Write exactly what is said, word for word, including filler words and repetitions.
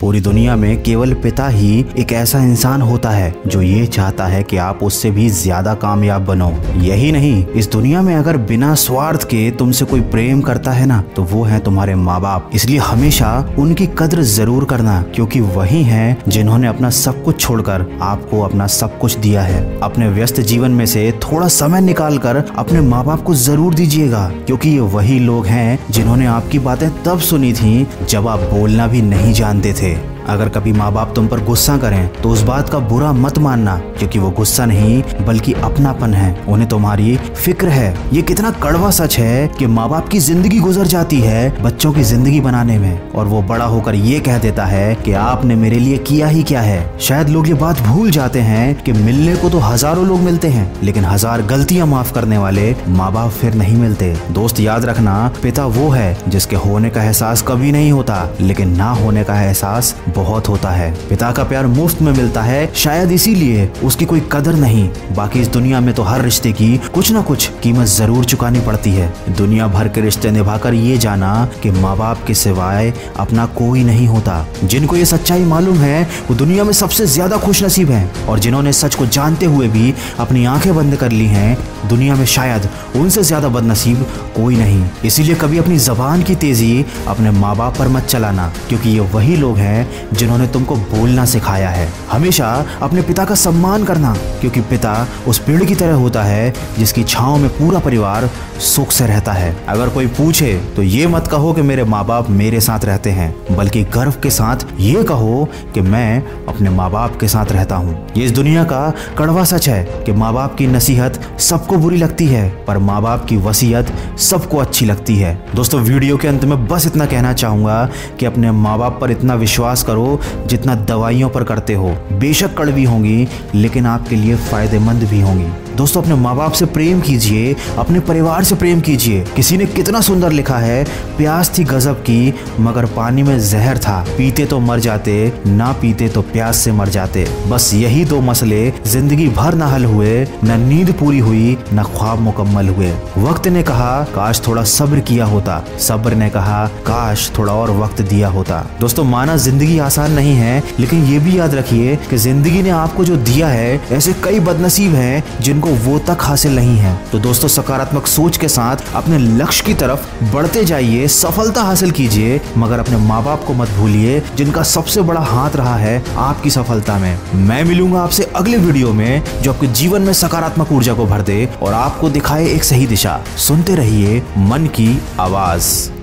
पूरी दुनिया में केवल पिता ही एक ऐसा इंसान होता है जो ये चाहता है कि आप उससे भी ज्यादा कामयाब बनो। यही नहीं, इस दुनिया में अगर बिना स्वार्थ के तुमसे कोई प्रेम करता है ना, तो वो है तुम्हारे माँ बाप। इसलिए हमेशा उनकी कद्र जरूर करना, क्योंकि वही हैं जिन्होंने अपना सब कुछ छोड़कर आपको अपना सब कुछ दिया है। अपने व्यस्त जीवन में से थोड़ा समय निकाल कर अपने माँ बाप को जरूर दीजिएगा, क्योंकि ये वही लोग हैं जिन्होंने आपकी बातें तब सुनी थी जब आप बोलना भी नहीं जानते थे। अगर कभी माँ बाप तुम पर गुस्सा करें तो उस बात का बुरा मत मानना, क्योंकि वो गुस्सा नहीं बल्कि अपनापन है। उन्हें तुम्हारी फिक्र है। ये कितना कड़वा सच है कि माँ बाप की जिंदगी गुजर जाती है बच्चों की जिंदगी बनाने में, और वो बड़ा होकर ये कह देता है कि आपने मेरे लिए किया ही क्या है। शायद लोग ये बात भूल जाते हैं कि मिलने को तो हजारों लोग मिलते हैं, लेकिन हजार गलतियां माफ करने वाले माँ बाप फिर नहीं मिलते। दोस्त याद रखना, पिता वो है जिसके होने का एहसास कभी नहीं होता, लेकिन ना होने का एहसास बहुत होता है। पिता का प्यार मुफ्त में मिलता है, शायद इसीलिए उसकी कोई कदर नहीं। बाकी इस दुनिया में तो हर रिश्ते की कुछ ना कुछ कीमत जरूर चुकानी पड़ती है। दुनिया भर के रिश्ते निभाकर ये जाना कि माँ बाप के सिवाय अपना कोई नहीं होता। जिनको ये सच्चाई मालूम है वो दुनिया में सबसे ज्यादा खुशनसीब हैं, और जिन्होंने सच को जानते हुए भी अपनी आंखें बंद कर ली हैं, दुनिया में शायद उनसे ज्यादा बदनसीब कोई नहीं। इसीलिए कभी अपनी जबान की तेजी अपने माँ बाप पर मत चलाना, क्योंकि ये वही लोग हैं जिन्होंने तुमको बोलना सिखाया है। हमेशा अपने पिता का सम्मान करना, क्योंकि पिता उस पेड़ की तरह होता है जिसकी छांव में पूरा परिवार सुख से रहता है। अगर कोई पूछे तो ये मत कहो कि मेरे माँ बाप मेरे साथ रहते हैं, बल्कि गर्व के साथ ये कहो कि मैं अपने माँ बाप के साथ रहता हूँ। ये इस दुनिया का कड़वा सच है कि माँ बाप की नसीहत सबको बुरी लगती है, पर माँ बाप की वसीयत सबको अच्छी लगती है। दोस्तों, वीडियो के अंत में बस इतना कहना चाहूंगा कि अपने माँ बाप पर इतना विश्वास करो जितना दवाइयों पर करते हो। बेशक कड़वी होंगी, लेकिन आपके लिए फायदेमंद भी होंगी। दोस्तों, अपने माँ बाप से प्रेम कीजिए, अपने परिवार से प्रेम कीजिए। किसी ने कितना सुंदर लिखा है, प्यास थी गजब की मगर पानी में जहर था, पीते तो मर जाते, ना पीते तो प्यास से मर जाते। बस यही दो मसले जिंदगी भर न हल हुए, न नींद पूरी हुई, न ख्वाब मुकम्मल हुए। वक्त ने कहा काश थोड़ा सब्र किया होता, सब्र ने कहा काश थोड़ा और वक्त दिया होता। दोस्तों, माना जिंदगी आसान नहीं है, लेकिन ये भी याद रखिए कि जिंदगी ने आपको जो दिया है, ऐसे कई बदनसीब हैं जिनको वो तक हासिल नहीं है। तो दोस्तों, सकारात्मक सोच के साथ अपने लक्ष्य की तरफ बढ़ते जाइए, सफलता हासिल कीजिए, मगर अपने माँ बाप को मत भूलिए जिनका सबसे बड़ा हाथ रहा है आपकी सफलता में। मैं मिलूंगा आपसे अगले वीडियो में जो आपके जीवन में सकारात्मक ऊर्जा को भर दे और आपको दिखाए एक सही दिशा। सुनते रहिए मन की आवाज।